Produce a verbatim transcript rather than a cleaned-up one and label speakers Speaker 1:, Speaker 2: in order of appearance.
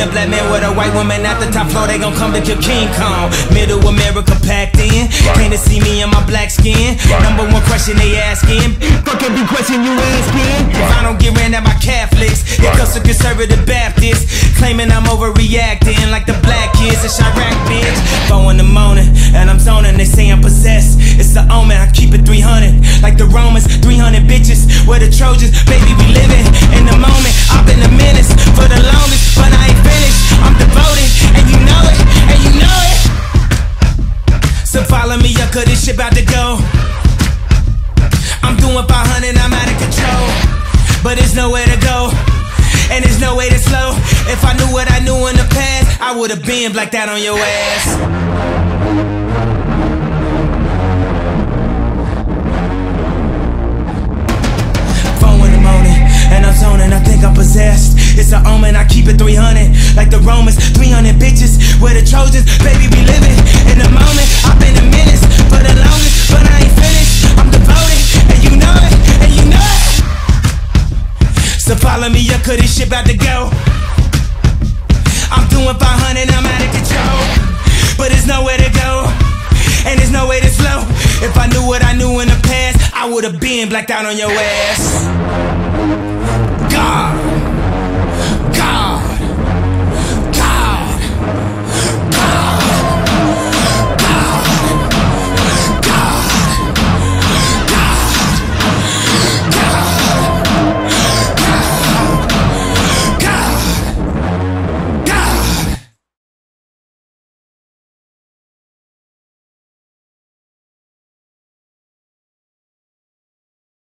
Speaker 1: a black man with a white woman at the top floor, they gon' come to kill King Kong. Middle America packed in, came to see me in my black skin. Number one question they asking, fuck every question you asking. If I don't get ran at my Catholics, it comes to conservative Baptists, claiming I'm overreacting like the black kids in Chirac, bitch. Four in the morning, and I'm zoning, they say I'm possessed. It's the omen, I keep it three hundred, like the Romans, three hundred bitches. We're the Trojans, baby, we living in the moment. I've been a menace for the longest, but I ain't finished. I'm devoted, and you know it, and you know it. So follow me up, cause this shit about to go. I'm doing five hundred, I'm out of control, but there's nowhere to go, and there's no way to slow. If I knew what I knew in the past, I would've been blacked out on your ass. And I'm zoning, I think I'm possessed. It's an omen, I keep it three hundred, like the Romans, three hundred bitches. We're the Trojans, baby, we living in the moment. I've been a menace for the longest, but I ain't finished. I'm devoted, and you know it, and you know it. So follow me up, cause this shit about to go. I'm doing five hundred, I'm out of control, but there's nowhere to go, and there's no way to slow. If I knew what I knew in the past, I would've been blacked out on your ass. God.